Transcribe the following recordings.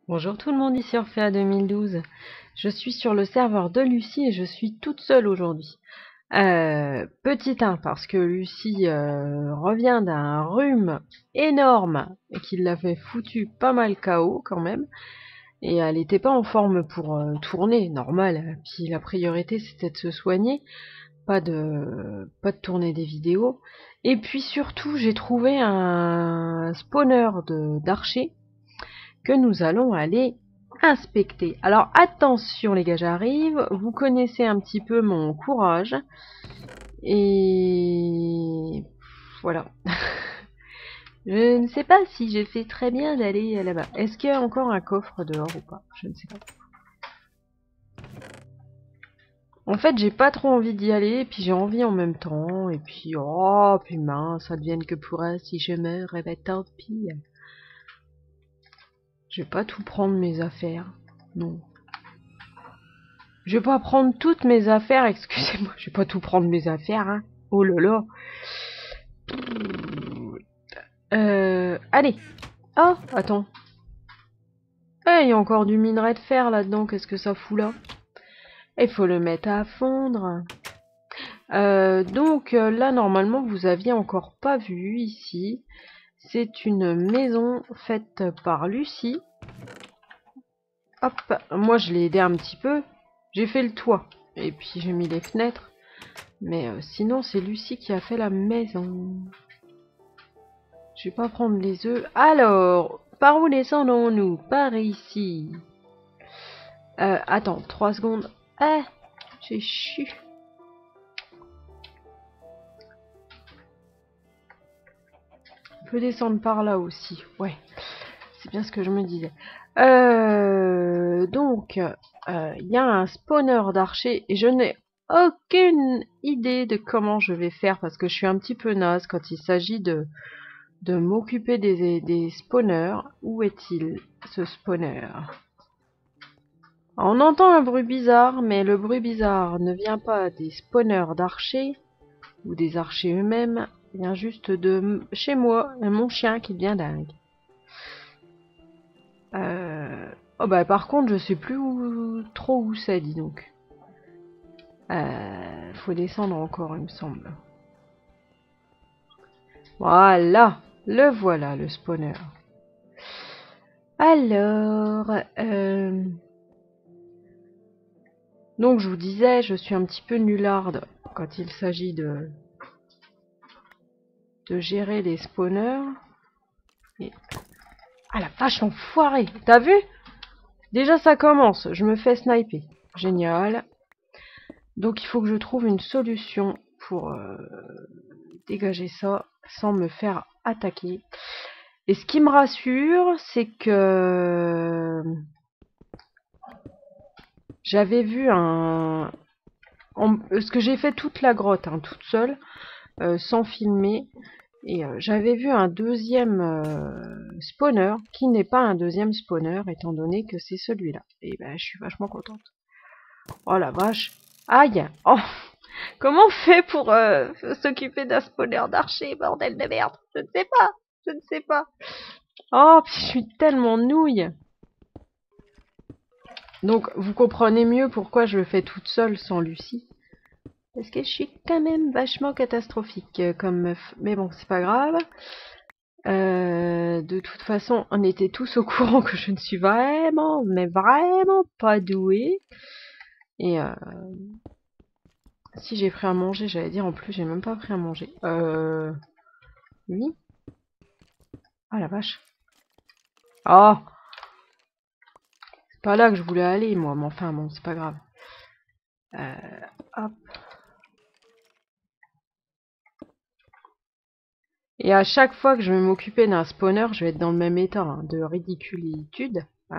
Bonjour tout le monde, ici Orphea 2012. Je suis sur le serveur de Lucie et je suis toute seule aujourd'hui. Petit 1, parce que Lucie revient d'un rhume énorme et qui l'avait foutu pas mal KO quand même. Et elle n'était pas en forme pour tourner, normal. Puis la priorité c'était de se soigner, pas de tourner des vidéos. Et puis surtout j'ai trouvé un spawner d'archers que nous allons aller inspecter. Alors attention les gars, j'arrive. Vous connaissez un petit peu mon courage. Et voilà. Je ne sais pas si j'ai fait très bien d'aller là-bas. Est-ce qu'il y a encore un coffre dehors ou pas? Je ne sais pas. En fait, j'ai pas trop envie d'y aller, et puis j'ai envie en même temps, et puis oh, puis mince, ça devienne que pour elle, si je meurs, eh ben tant pis. Je vais pas tout prendre mes affaires. Non. Je vais pas prendre toutes mes affaires, excusez-moi, je vais pas tout prendre mes affaires, hein. Oh là là. Allez. Oh, attends. Il y a encore du minerai de fer là-dedans, qu'est-ce que ça fout là? Il faut le mettre à fondre. Donc là, normalement, vous aviez encore pas vu ici. C'est une maison faite par Lucie. Hop, moi je l'ai aidé un petit peu. J'ai fait le toit. Et puis j'ai mis les fenêtres. Mais sinon, c'est Lucie qui a fait la maison. Je vais pas prendre les œufs. Alors, par où descendons-nous? Par ici. Attends, 3 secondes. Ah, j'ai chu. On peut descendre par là aussi. Ouais, c'est bien ce que je me disais. Donc, il y a un spawner d'archers et je n'ai aucune idée de comment je vais faire parce que je suis un petit peu naze quand il s'agit de m'occuper des spawners. Où est-il, ce spawner? On entend un bruit bizarre, mais le bruit bizarre ne vient pas des spawners d'archers ou des archers eux-mêmes, il vient juste de chez moi, mon chien qui devient dingue. Oh bah par contre je sais plus trop où c'est, dis donc. Faut descendre encore il me semble. Voilà, le voilà le spawner. Alors, donc je vous disais, je suis un petit peu nullarde quand il s'agit de gérer les spawners. Et... ah la vache enfoirée, t'as vu? Déjà ça commence, je me fais sniper. Génial. Donc il faut que je trouve une solution pour dégager ça sans me faire attaquer. Et ce qui me rassure, c'est que j'avais vu ce que j'ai fait toute la grotte, hein, toute seule, sans filmer. Et j'avais vu un deuxième spawner qui n'est pas un deuxième spawner étant donné que c'est celui-là. Et ben je suis vachement contente. Oh la vache. Aïe. Oh. Comment on fait pour s'occuper d'un spawner d'archer, bordel de merde? Je ne sais pas. Je ne sais pas. Oh, puis je suis tellement nouille. Donc vous comprenez mieux pourquoi je le fais toute seule sans Lucie. Parce que je suis quand même vachement catastrophique comme meuf. Mais bon, c'est pas grave. De toute façon, on était tous au courant que je ne suis vraiment, mais vraiment pas douée. Et si j'ai pris à manger, j'allais dire en plus, j'ai même pas pris à manger. Oui. Ah la vache. Oh, c'est pas là que je voulais aller, moi, mais enfin bon, c'est pas grave. Hop. Et à chaque fois que je vais m'occuper d'un spawner, je vais être dans le même état, hein, de ridiculitude. Hein.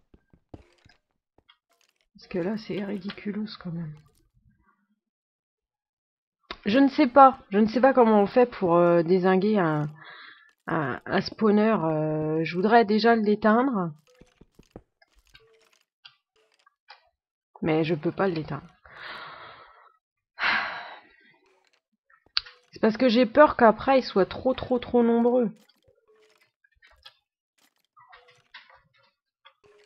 Parce que là, c'est ridiculous quand même. Je ne sais pas. Je ne sais pas comment on fait pour dézinguer un spawner. Je voudrais déjà l'éteindre. Mais je peux pas l'éteindre. C'est parce que j'ai peur qu'après, ils soient trop nombreux.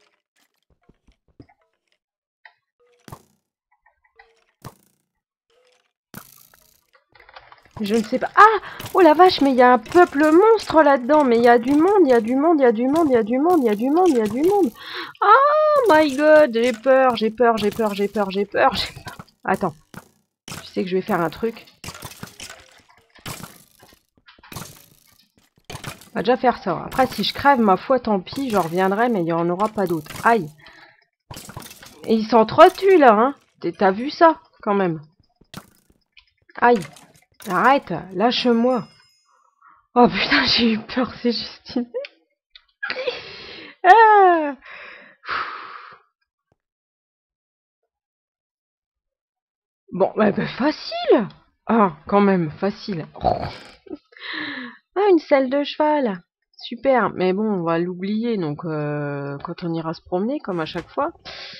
Je ne sais pas. Ah! Oh la vache, mais il y a un peuple monstre là-dedans. Mais il y a du monde, il y a du monde, il y a du monde, il y a du monde, il y a du monde, il y a du monde. Oh my god, j'ai peur, j'ai peur, j'ai peur, j'ai peur, j'ai peur. Attends. Je sais que je vais faire un truc. On va déjà faire ça. Après, si je crève, ma foi, tant pis, je reviendrai, mais il n'y en aura pas d'autres. Aïe. Et ils s'entretuent, là, hein. T'as vu ça, quand même. Aïe. Arrête, lâche-moi. Oh putain, j'ai eu peur, c'est Justine. Ah. Bon, bah, facile. Ah, quand même, facile. Ah, une selle de cheval. Super, mais bon, on va l'oublier, donc quand on ira se promener, comme à chaque fois.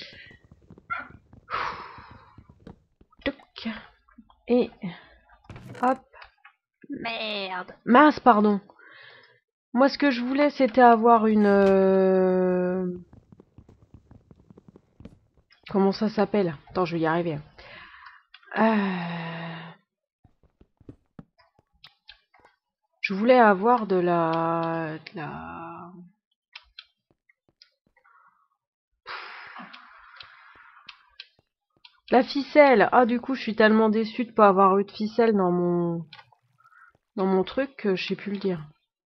Toc. Et hop. Merde. Mince, pardon. Moi, ce que je voulais, c'était avoir une... Comment ça s'appelle? Attends, je vais y arriver. Je voulais avoir de la ficelle. Ah, du coup, je suis tellement déçue de pas avoir eu de ficelle dans mon truc que je sais plus le dire.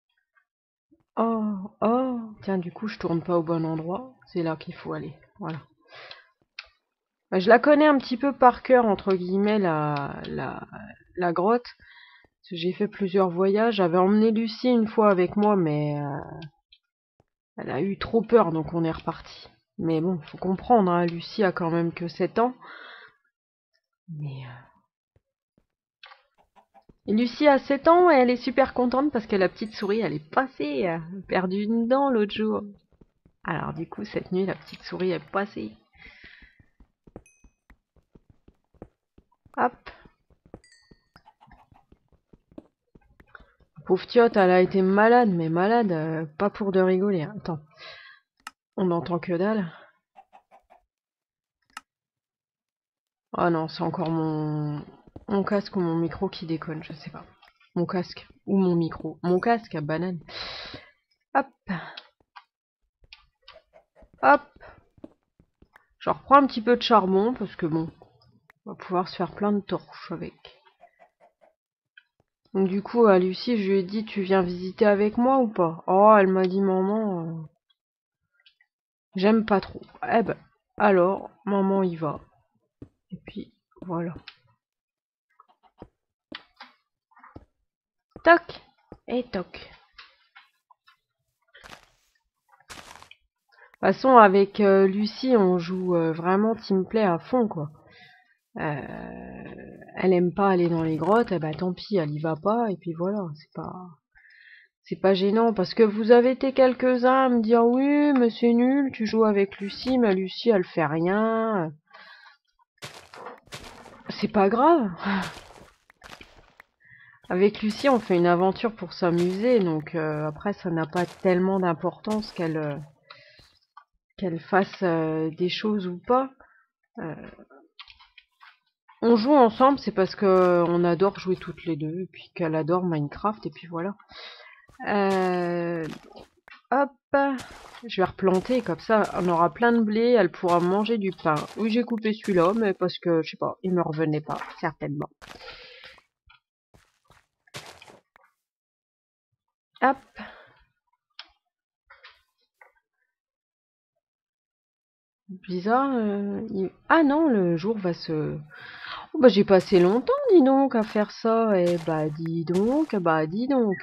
Oh, oh. Tiens, du coup, je tourne pas au bon endroit. C'est là qu'il faut aller. Voilà. Bah, je la connais un petit peu par cœur, entre guillemets, la grotte. J'ai fait plusieurs voyages. J'avais emmené Lucie une fois avec moi, mais elle a eu trop peur, donc on est reparti. Mais bon, faut comprendre, hein, Lucie a quand même que 7 ans. Mais et Lucie a 7 ans et elle est super contente parce que la petite souris, elle est passée, perdue une dent l'autre jour. Alors du coup, cette nuit, la petite souris est passée. Hop. Pauvre Tiotte, elle a été malade, mais malade, pas pour de rigoler. Attends, on n'entend que dalle. Oh non, c'est encore mon casque ou mon micro qui déconne, je sais pas. Mon casque ou mon micro. Mon casque à banane. Hop. Hop. Je reprends un petit peu de charbon parce que bon, on va pouvoir se faire plein de torches avec. Donc du coup, à Lucie, je lui ai dit, tu viens visiter avec moi ou pas? Oh, elle m'a dit, maman, j'aime pas trop. Eh ben, alors, maman y va. Et puis, voilà. Toc et toc. De toute façon, avec Lucie, on joue vraiment teamplay à fond, quoi. Elle aime pas aller dans les grottes, eh ben tant pis, elle y va pas, et puis voilà, c'est pas gênant, parce que vous avez été quelques-uns à me dire oui, mais c'est nul, tu joues avec Lucie, mais Lucie elle fait rien. C'est pas grave. Avec Lucie, on fait une aventure pour s'amuser, donc après ça n'a pas tellement d'importance qu'elle fasse des choses ou pas. On joue ensemble, c'est parce que on adore jouer toutes les deux, et puis qu'elle adore Minecraft, et puis voilà. Hop, je vais replanter, comme ça on aura plein de blé, elle pourra manger du pain. Oui, j'ai coupé celui-là, mais parce que, je sais pas, il me revenait pas, certainement. Hop. Bizarre, ah non, le jour va se... Oh, bah j'ai passé longtemps, dis donc, à faire ça, et bah dis donc, bah dis donc.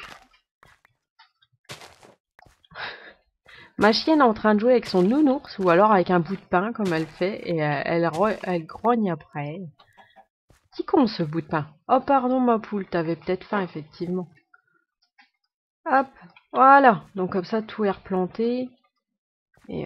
Ma chienne est en train de jouer avec son nounours, ou alors avec un bout de pain, comme elle fait, et elle grogne après. Qui con ce bout de pain? Oh pardon ma poule, t'avais peut-être faim, effectivement. Hop, voilà. Donc comme ça, tout est replanté. Et,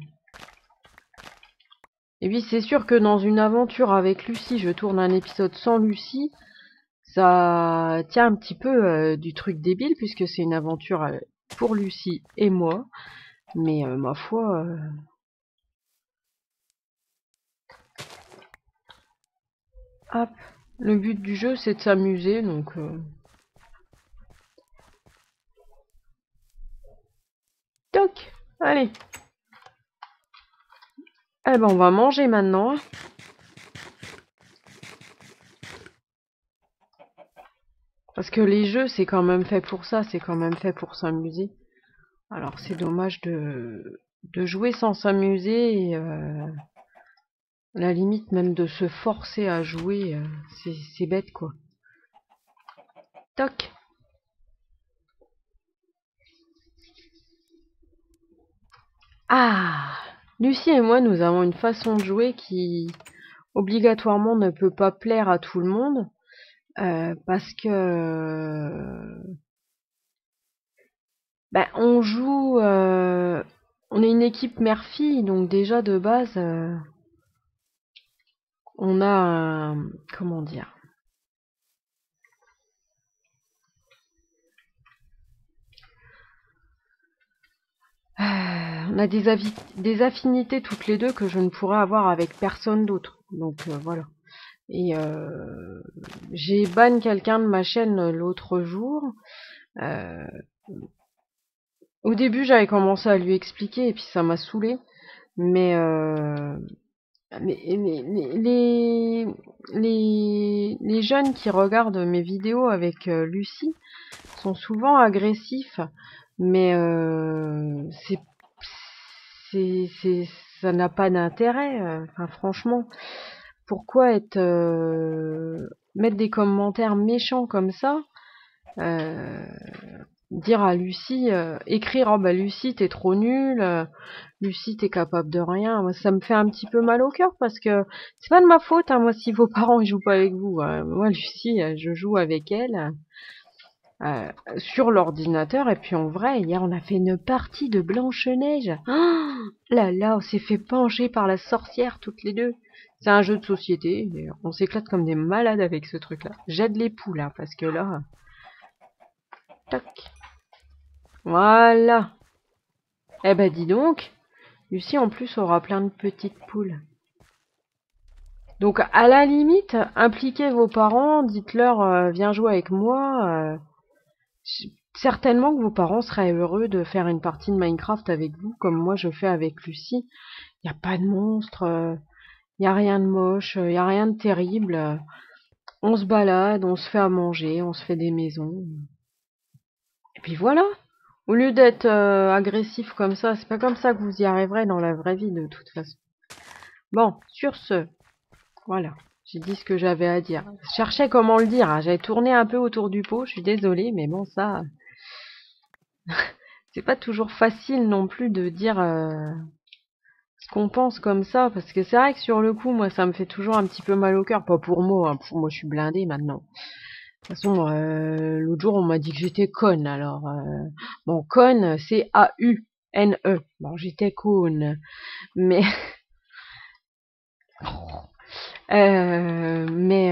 et oui, c'est sûr que dans une aventure avec Lucie, je tourne un épisode sans Lucie, ça tient un petit peu du truc débile, puisque c'est une aventure pour Lucie et moi. Mais ma foi... Hop. Le but du jeu, c'est de s'amuser, donc... Toc! Allez! Eh ben, on va manger maintenant. Parce que les jeux, c'est quand même fait pour ça, c'est quand même fait pour s'amuser. Alors, c'est dommage de jouer sans s'amuser, et la limite même de se forcer à jouer, c'est bête, quoi. Toc! Ah! Lucie et moi, nous avons une façon de jouer qui, obligatoirement, ne peut pas plaire à tout le monde, parce que... Ben, on joue... on est une équipe mère-fille, donc déjà, de base, on a un... Comment dire? On a des affinités toutes les deux que je ne pourrais avoir avec personne d'autre. Donc voilà. Et j'ai ban quelqu'un de ma chaîne l'autre jour. Euh, Au début, j'avais commencé à lui expliquer et puis ça m'a saoulé. Mais les jeunes qui regardent mes vidéos avec Lucie sont souvent agressifs. Mais c'est, ça n'a pas d'intérêt. Enfin, franchement, pourquoi mettre des commentaires méchants comme ça? euh, Dire à Lucie, écrire, oh bah Lucie t'es trop nulle, Lucie t'es capable de rien. Moi, ça me fait un petit peu mal au cœur parce que c'est pas de ma faute, hein, moi si vos parents ils jouent pas avec vous. Moi Lucie, je joue avec elle. Sur l'ordinateur et puis en vrai hier on a fait une partie de Blanche-Neige. Oh là là, on s'est fait pencher par la sorcière toutes les deux. C'est un jeu de société et on s'éclate comme des malades avec ce truc là. J'aide les poules hein, parce que là tac, voilà. Eh ben dis donc, Lucie en plus aura plein de petites poules. Donc à la limite impliquez vos parents, dites-leur viens jouer avec moi. Certainement que vos parents seraient heureux de faire une partie de Minecraft avec vous, comme moi je fais avec Lucie. Il n'y a pas de monstre, il n'y a rien de moche, il n'y a rien de terrible. On se balade, on se fait à manger, on se fait des maisons. Et puis voilà. Au lieu d'être agressif comme ça, c'est pas comme ça que vous y arriverez dans la vraie vie de toute façon. Bon, sur ce, voilà. J'ai dit ce que j'avais à dire. Je cherchais comment le dire, hein. J'avais tourné un peu autour du pot, je suis désolée, mais bon, ça, c'est pas toujours facile non plus de dire ce qu'on pense comme ça, parce que c'est vrai que sur le coup, moi, ça me fait toujours un petit peu mal au cœur. Pas pour moi, hein, pour moi, je suis blindée maintenant. De toute façon, l'autre jour, on m'a dit que j'étais conne, alors... bon, conne, c'est A-U-N-E. Bon, j'étais conne, mais... mais...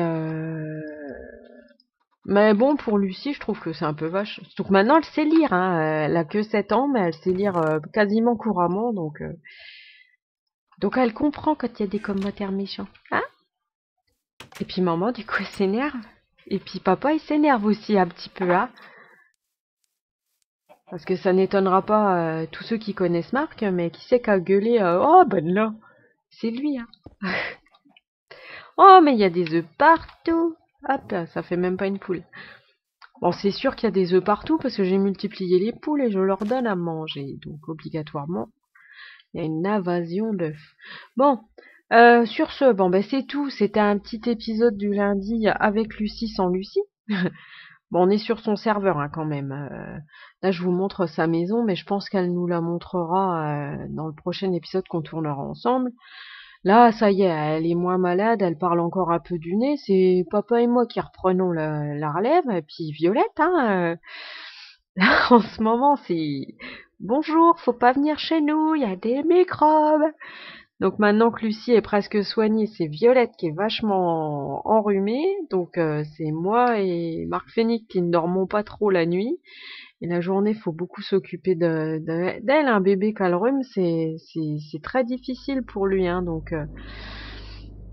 Mais bon, pour Lucie, je trouve que c'est un peu vache. Surtout que maintenant, elle sait lire, hein. Elle a que 7 ans, mais elle sait lire quasiment couramment, donc elle comprend quand il y a des commentaires méchants. Hein? Et puis maman, du coup, elle s'énerve. Et puis papa, il s'énerve aussi un petit peu, hein. Parce que ça n'étonnera pas tous ceux qui connaissent Marc, mais qui sait qu'à gueuler oh, ben là, c'est lui, hein. Oh, mais il y a des œufs partout. Hop, ça fait même pas une poule. Bon, c'est sûr qu'il y a des œufs partout parce que j'ai multiplié les poules et je leur donne à manger. Donc, obligatoirement, il y a une invasion d'œufs. Bon, sur ce, bon, ben c'est tout. C'était un petit épisode du lundi avec Lucie sans Lucie. Bon, on est sur son serveur hein, quand même. Là, je vous montre sa maison, mais je pense qu'elle nous la montrera dans le prochain épisode qu'on tournera ensemble. Là, ça y est, elle est moins malade, elle parle encore un peu du nez. C'est papa et moi qui reprenons la relève. Et puis Violette, hein, là, en ce moment, c'est bonjour, faut pas venir chez nous, il y a des microbes. Donc maintenant que Lucie est presque soignée, c'est Violette qui est vachement enrhumée. Donc c'est moi et Marc Phénix qui ne dormons pas trop la nuit. Et la journée, faut beaucoup s'occuper d'elle. Un bébé qui a le rhume, c'est très difficile pour lui. Hein, donc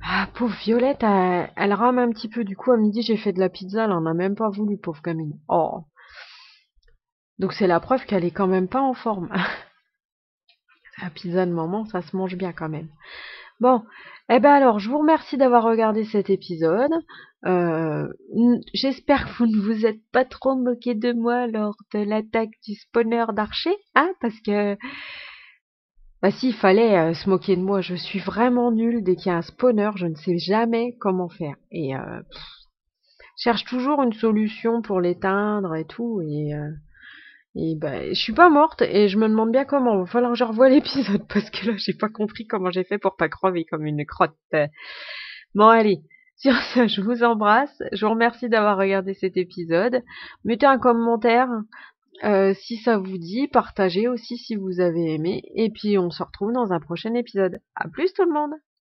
Ah, pauvre Violette, elle rame un petit peu. Du coup, à midi, j'ai fait de la pizza. Elle en a même pas voulu, pauvre gamine. Oh. Donc c'est la preuve qu'elle est quand même pas en forme. La pizza de maman, ça se mange bien quand même. Bon, eh ben alors, je vous remercie d'avoir regardé cet épisode. J'espère que vous ne vous êtes pas trop moqué de moi lors de l'attaque du spawner d'archer, hein, parce que, bah si, il fallait se moquer de moi. Je suis vraiment nulle dès qu'il y a un spawner, je ne sais jamais comment faire. Et je cherche toujours une solution pour l'éteindre et tout, et bah, je suis pas morte et je me demande bien comment. Va falloir que je revoie l'épisode parce que là, j'ai pas compris comment j'ai fait pour pas crever comme une crotte. Bon, allez. Sur ce, je vous embrasse. Je vous remercie d'avoir regardé cet épisode. Mettez un commentaire si ça vous dit. Partagez aussi si vous avez aimé. Et puis, on se retrouve dans un prochain épisode. À plus tout le monde!